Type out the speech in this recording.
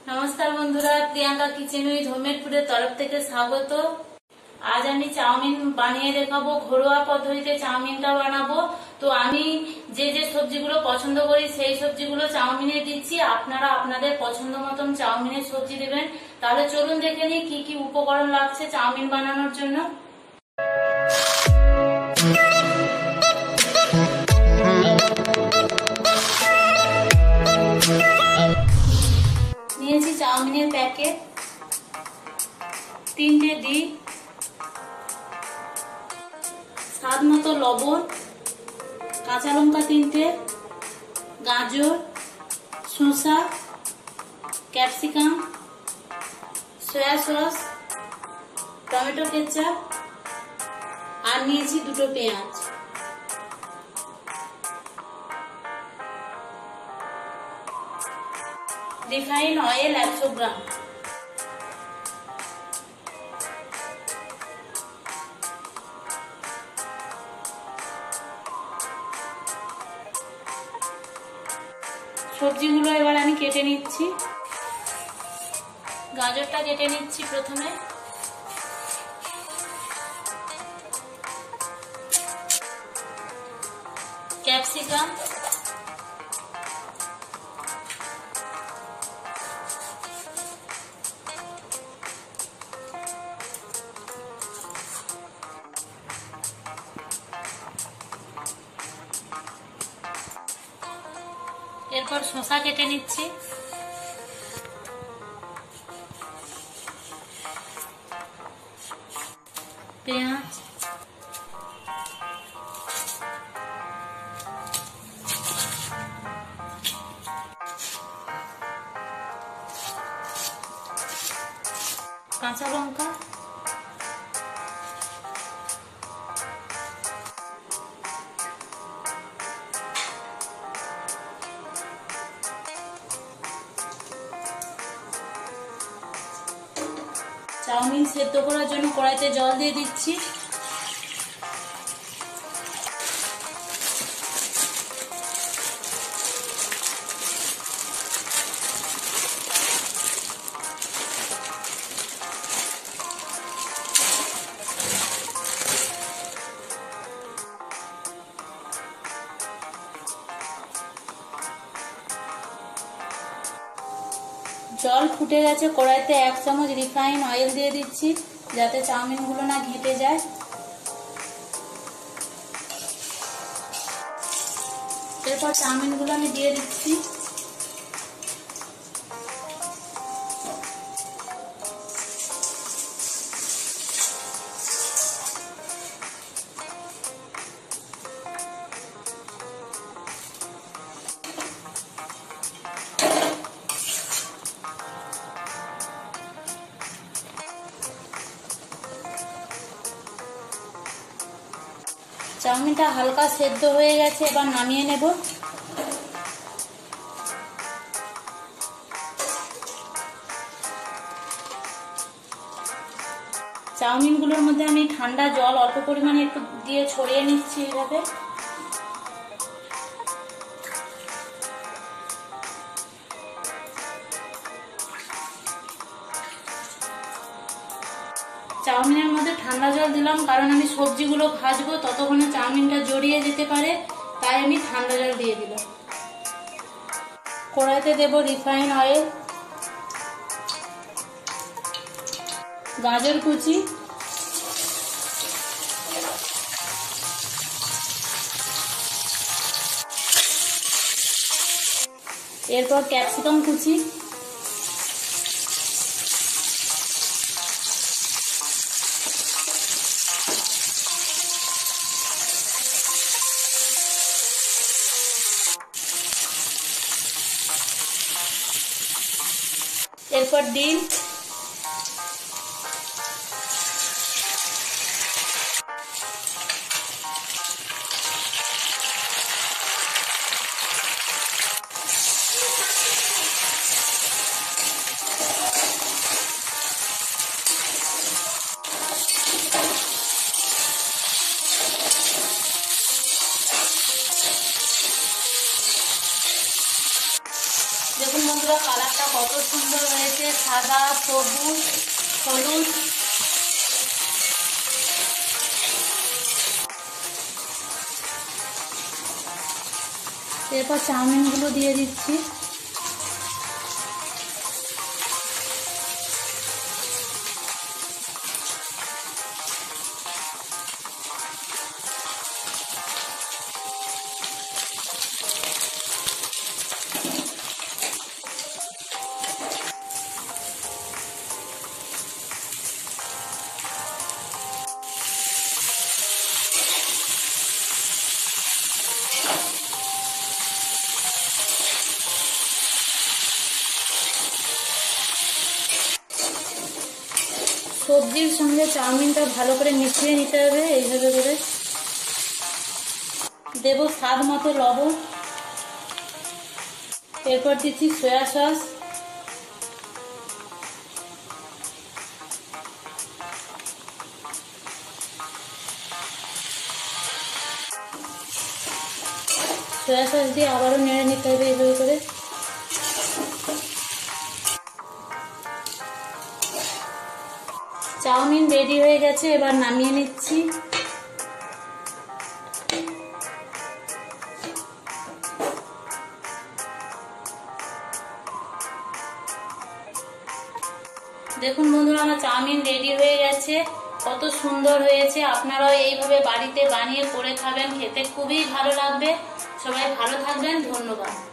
नमस्कार बंधुरा, Priyanka kitchen with homemade फूडेर तरफ थेके स्वागत। आज आमी चाउमिन बानिये देखाबो, घरोया पद्धतिते चाउमिनटा बानाबो। तो आमी जे जे सब्जीगुलो पछंद करी सेई सब्जीगुलो चाउमिने दिচ্ছি। আপনারা আপনাদের পছন্দ মতন চাউমিনের সবজি দেবেন। তাহলে চলুন দেখে নিই কি কি উপকরণ লাগছে চাউমিন বানানোর জন্য। নিয়েছি চাউমিনের প্যাকেট, 3টে ডিম, স্বাদ মতো লবণ, কাঁচা লঙ্কা 3টে, গাজর, শসা, capsicum, soya sauce, tomato ketchup আর নিয়েছি 2টো পেঁয়াজ। Refine oil 100 gram. সবজিগুলো এবার আমি কেটে নিচ্ছি। গাজরটা কেটে নিচ্ছি প্রথমে। ক্যাপসিকাম, এরপর শসা কেটে নিচ্ছি। পেঁয়াজ, কাঁচা লঙ্কা, চাউমিন সেদ্ধ করার জন্য কড়াইতে জল দিয়ে দিচ্ছি। জল ফুটে গেছে, কড়াইতে 1 চামচ রিফাইন অয়েল দিয়ে দিচ্ছি যাতে চাউমিনগুলো না ঘেঁটে যায়। এরপর চাউমিনগুলো আমি দিয়ে দিচ্ছি। চাউমিনটা হালকা সেদ্ধ হয়ে গেছে, এবার নামিয়ে নেব। চাউমিনগুলোর মধ্যে আমি ঠান্ডা জল অল্প পরিমাণে একটু দিয়ে ছড়িয়ে নিচ্ছি এইভাবে। চাউমিনের মধ্যে ঠান্ডা জল দিলাম কারণ আমি সবজিগুলো ভাজবো, ততক্ষণে চাউমিনটা জড়িয়ে যেতে পারে, তাই আমি ঠান্ডা জল দিয়ে দিলাম। কড়াইতে দেব রিফাইন অয়েল, গাজর কুচি, এরপর ক্যাপসিকাম কুচি, এরপর ডিম, দেখুন বন্ধুরা কালারটা কত কত সুন্দর হয়েছে, সাদা, সবুজ, হলুদ। এরপর চাউমিনগুলো দিয়ে দিচ্ছি। সবজির সঙ্গে চাউমিনটা ভালো করে মিশিয়ে নিতে হবে। এইভাবে করে দেব স্বাদ মতো লবণ। এরপর দিচ্ছি সয়া সস, সয়া সস দিয়ে আবারও নেড়ে নিতে হবে এইভাবে করে। চাউমিন রেডি হয়ে গেছে, এবার নামিয়ে নিচ্ছি। দেখুন বন্ধুরা, আমার চাউমিন রেডি হয়ে গেছে, কত সুন্দর হয়েছে। আপনারাও এইভাবে বাড়িতে বানিয়ে করে খাবেন, খেতে খুবই ভালো লাগবে। সবাই ভালো থাকবেন, ধন্যবাদ।